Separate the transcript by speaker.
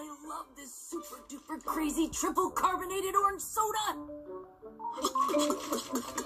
Speaker 1: I love this super duper crazy triple carbonated orange soda.